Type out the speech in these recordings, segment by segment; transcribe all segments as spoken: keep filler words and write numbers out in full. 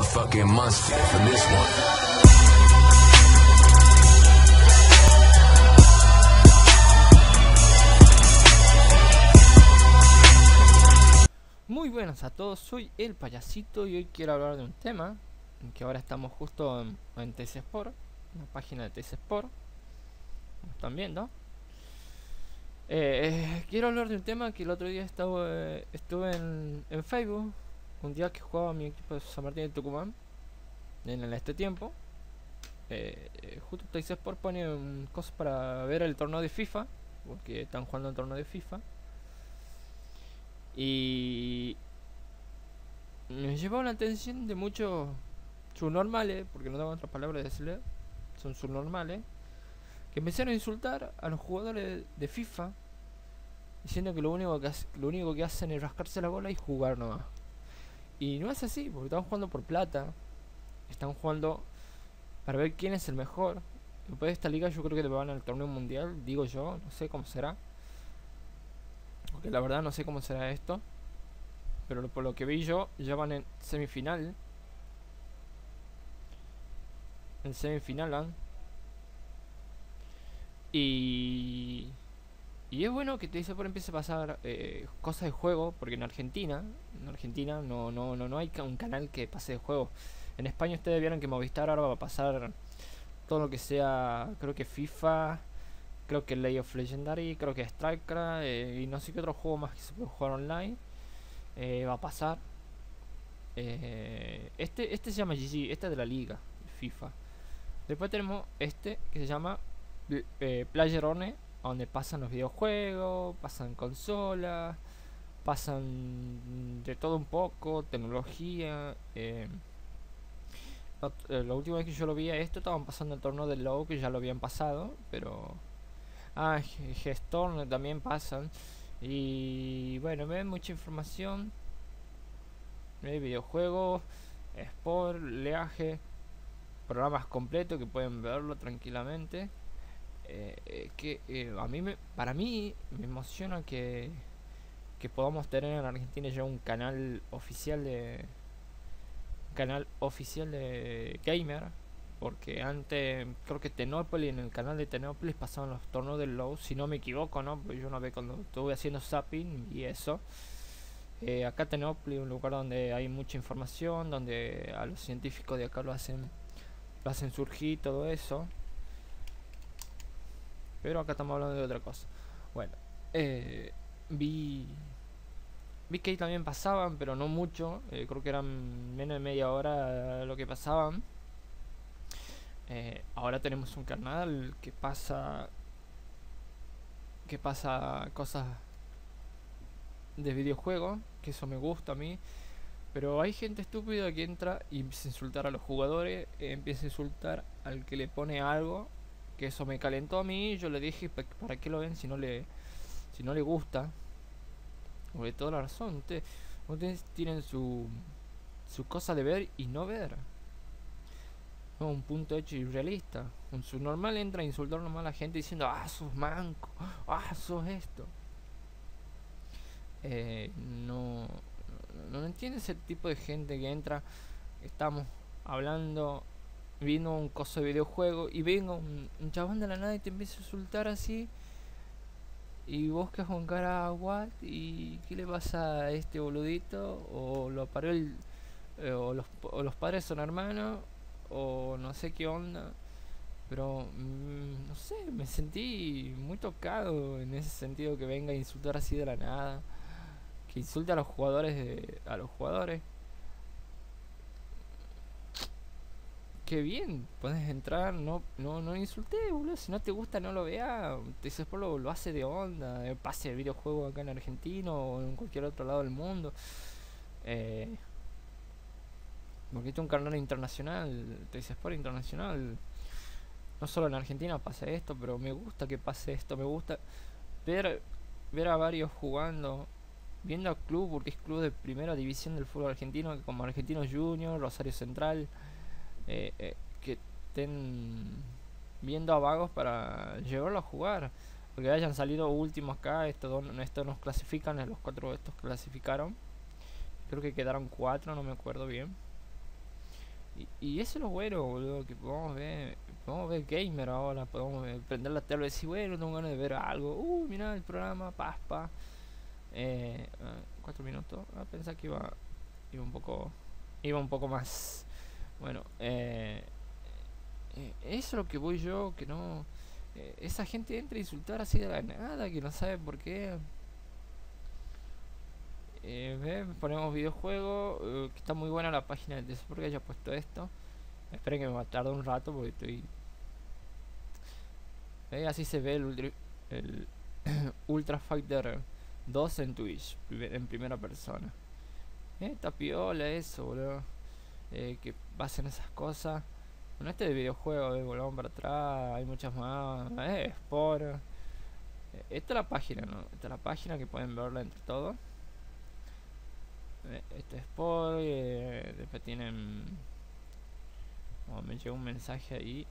fucking monster from this one. Muy buenas a todos, soy el Payasito y hoy quiero hablar de un tema que ahora estamos justo en, en T C Sport, una página de T C Sport, como están viendo. Eh, eh, quiero hablar de un tema que el otro día estaba, eh, estuve en, en Facebook, un día que jugaba mi equipo de San Martín de Tucumán, en, en este tiempo. Eh, eh, justo T C Sport pone um, cosas para ver el torneo de FIFA, porque están jugando el torneo de FIFA. Y me llevó la atención de muchos subnormales, porque no tengo otras palabras de decirle, son subnormales, que empezaron a insultar a los jugadores de FIFA, diciendo que lo único que, hace, lo único que hacen es rascarse la bola y jugar nomás. Y no es así, porque están jugando por plata, están jugando para ver quién es el mejor. Después de esta liga yo creo que le van al torneo mundial, digo yo, no sé cómo será. Porque la verdad no sé cómo será esto. Pero por lo que vi yo, ya van en semifinal. En semifinal van. Y... Y es bueno que T C Sport empiece a pasar eh, cosas de juego. Porque en Argentina, en Argentina no, no, no, no hay un canal que pase de juego. En España ustedes vieron que Movistar ahora va a pasar todo lo que sea, creo que FIFA, creo que League of Legendary, creo que StarCraft eh, y no sé qué otro juego más que se puede jugar online. Eh, va a pasar. Eh, este, este se llama G G, este es de la liga FIFA. Después tenemos este que se llama eh, PlayerUnknown's, donde pasan los videojuegos, pasan consolas, pasan de todo un poco, tecnología. Eh, lo, eh, la última vez que yo lo vi a esto estaban pasando el torneo del LoW, que ya lo habían pasado, pero ah, Gestor también pasan. Y bueno, me ven mucha información. Hay videojuegos, sport, leaje, programas completos que pueden verlo tranquilamente. Eh, eh, que eh, a mí me, para mí me emociona que que podamos tener en Argentina ya un canal oficial de un canal oficial de gamer. Porque antes creo que Tenópolis, en el canal de Tenópolis pasaban los torneos del LoW, si no me equivoco, ¿no? Porque yo una vez cuando estuve haciendo zapping y eso. Eh, acá Tenópolis es un lugar donde hay mucha información, donde a los científicos de acá lo hacen, lo hacen surgir, todo eso. Pero acá estamos hablando de otra cosa. Bueno, eh, vi... Vi que ahí también pasaban, pero no mucho. Eh, creo que eran menos de media hora lo que pasaban. Eh, ahora tenemos un canal que pasa que pasa cosas de videojuegos, que eso me gusta a mí. Pero hay gente estúpida que entra y empieza a insultar a los jugadores, eh, empieza a insultar al que le pone algo, que eso me calentó a mí. Yo le dije, ¿para qué lo ven si no le si no le gusta? Porque toda la razón, ustedes, ustedes tienen su su cosa de ver y no ver. No, un punto hecho irrealista. Un subnormal entra a insultar nomás a la gente diciendo, ah, sos manco, ah, sos esto. Eh, no, no, no entiende ese tipo de gente que entra. Estamos hablando, viendo un coso de videojuego y venga un, un chabón de la nada y te empieza a insultar así. Y vos que con cara, what? ¿Y qué le pasa a este boludito? O lo paró el. Eh, o, los, o los padres son hermanos. O no sé qué onda. Pero mmm, no sé, me sentí muy tocado en ese sentido, que venga a insultar así de la nada. Que insulte a los jugadores de, a los jugadores. Qué bien, puedes entrar, no no no insulté, boludo. Si no te gusta, no lo veas. T C Sport lo, lo hace de onda. Eh, pase el videojuego acá en Argentina o en cualquier otro lado del mundo. Eh, porque este es un canal internacional, T C Sport internacional. No solo en Argentina pasa esto, pero me gusta que pase esto. Me gusta ver ver a varios jugando, viendo a club, porque es club de primera división del fútbol argentino, como Argentinos Juniors, Rosario Central. Eh, eh, que estén viendo a vagos para llevarlo a jugar, porque hayan salido últimos acá. Estos esto nos clasifican, los cuatro estos clasificaron, creo que quedaron cuatro, no me acuerdo bien. Y, y eso es lo bueno, boludo, que podemos ver, podemos ver gamer ahora, podemos ver- prender la tele y decir, bueno, tengo ganas de ver algo. Uh, mira el programa, paspa. Eh, ah, cuatro minutos. Ah, pensaba que iba, iba un poco, iba un poco más. Bueno, eh, eh, eso es lo que voy yo, que no. Eh, esa gente entra a insultar así de la nada, que no sabe por qué. Eh, ve, ponemos videojuegos, eh, que está muy buena la página de eso porque haya puesto esto. Esperen que me va a tardar un rato porque estoy. Eh, así se ve el, Ultra, el Ultra Fighter dos en Twitch, en primera persona. Eh, está piola eso, boludo. Eh, que pasen esas cosas. Bueno, este de videojuego, eh, volvamos para atrás, hay muchas más. Eh, Sport. Eh, esta es la página, ¿no? Esta es la página que pueden verla entre todos. Eh, este es Sport. Eh, después tienen. Oh, me llegó un mensaje ahí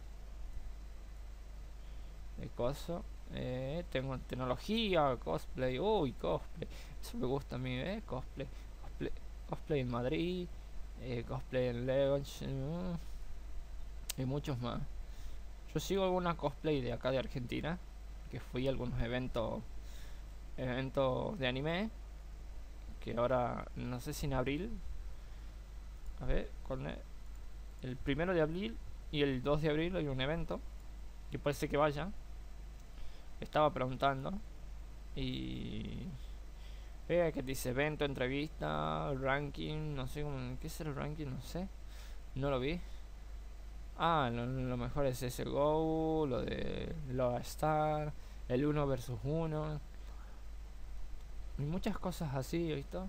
de coso. Eh, tengo tecnología, cosplay. Uy, cosplay. Eso me gusta a mí, ¿eh? Cosplay. Cosplay, cosplay en Madrid. Eh, cosplay en Legos. Uh, y muchos más. Yo sigo alguna cosplay de acá de Argentina. Que fui a algunos eventos. Eventos de anime. Que ahora, no sé si en abril. A ver, con el, el primero de abril y el dos de abril hay un evento. Que parece que vaya. Estaba preguntando y vea que dice evento, entrevista, ranking, no sé cómo, ¿qué es el ranking? No sé, no lo vi. Ah, lo, lo mejor es ese Go, lo de Loa Star, el uno versus uno y muchas cosas así, ¿viste?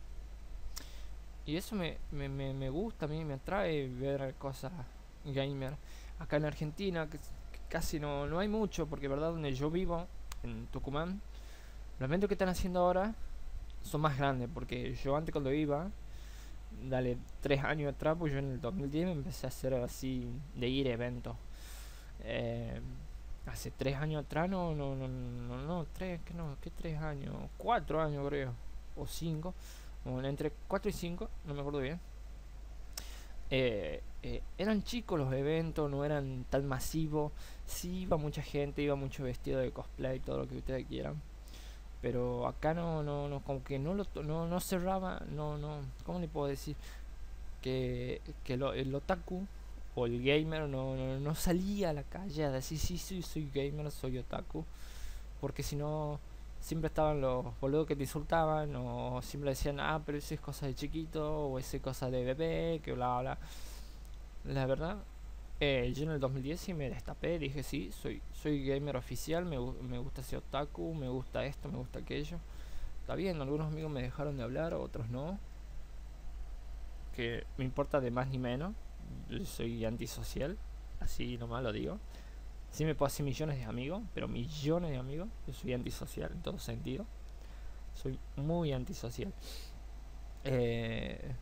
Y eso me, me, me, me gusta, a mí me atrae ver cosas gamer. Acá en Argentina, que, que casi no, no hay mucho, porque verdad donde yo vivo, en Tucumán, los eventos que están haciendo ahora son más grandes, porque yo antes cuando iba, dale, tres años atrás, pues yo en el dos mil diez me empecé a hacer así, de ir a eventos. Eh, hace tres años atrás, no, no, no, no, no, tres, que no, que tres años, cuatro años creo, o cinco, bueno, entre cuatro y cinco, no me acuerdo bien. Eh, eh, eran chicos los eventos, no eran tan masivos. Sí iba mucha gente, iba mucho vestido de cosplay, todo lo que ustedes quieran. Pero acá no, no, no, como que no lo no, no cerraba, no, no, ¿cómo le puedo decir? Que, que lo, el otaku o el gamer no, no, no salía a la calle a decir sí, sí, soy gamer, soy otaku. Porque si no, siempre estaban los boludos que te insultaban o siempre decían, ah, pero eso es cosa de chiquito o eso es cosa de bebé, que bla, bla. La verdad, eh, yo en el dos mil diez sí me destapé, dije sí, soy, soy gamer oficial, me, me gusta ser otaku, me gusta esto, me gusta aquello. Está bien, algunos amigos me dejaron de hablar, otros no. Que me importa de más ni menos. Yo soy antisocial, así nomás lo digo. Sí me puedo hacer millones de amigos, pero millones de amigos. Yo soy antisocial en todo sentido. Soy muy antisocial. Eh,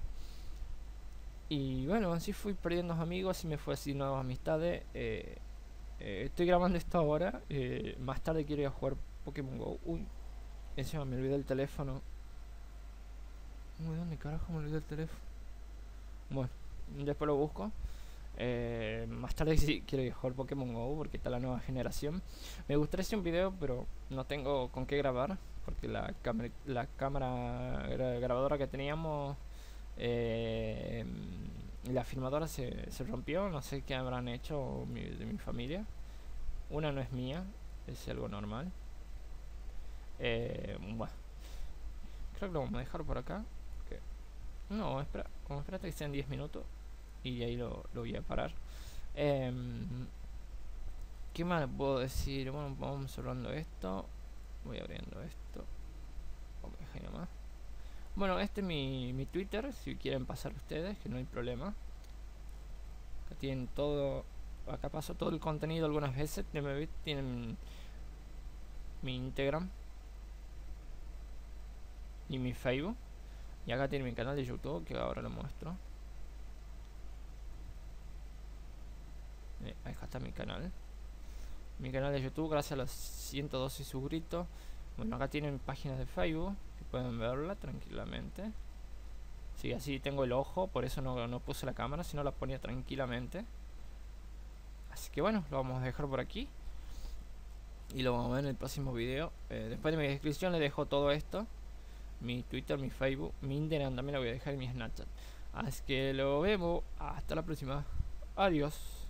y bueno, así fui perdiendo amigos y me fue así nuevas amistades. Eh, eh, estoy grabando esto ahora. Eh, más tarde quiero ir a jugar Pokémon Go. Uy, encima me olvidé el teléfono. Uy, ¿dónde carajo me olvidé el teléfono? Bueno, después lo busco. Eh, más tarde sí quiero ir a jugar Pokémon Go porque está la nueva generación. Me gustaría hacer un video, pero no tengo con qué grabar porque la, cámara la cámara gra grabadora que teníamos, eh, la filmadora se, se rompió. No sé qué habrán hecho mi, de mi familia. Una no es mía, es algo normal. Eh, bueno, creo que lo vamos a dejar por acá. Okay. No, espera, como espérate que sean diez minutos y ahí lo, lo voy a parar. Eh, ¿Qué más puedo decir? Bueno, vamos cerrando esto. Voy abriendo esto. Okay, más. Bueno, este es mi, mi Twitter. Si quieren pasar ustedes, que no hay problema. Acá tienen todo. Acá paso todo el contenido algunas veces. Tienen mi Instagram y mi Facebook. Y acá tiene mi canal de YouTube, que ahora lo muestro. Eh, acá está mi canal. Mi canal de YouTube, gracias a los ciento doce suscritos. Bueno, acá tienen páginas de Facebook, que pueden verla tranquilamente. Sí, así tengo el ojo, por eso no, no puse la cámara, sino la ponía tranquilamente. Así que bueno, lo vamos a dejar por aquí. Y lo vamos a ver en el próximo video. Eh, después de mi descripción le dejo todo esto. Mi Twitter, mi Facebook, mi Instagram también lo voy a dejar y mi Snapchat. Así que lo vemos. Hasta la próxima. Adiós.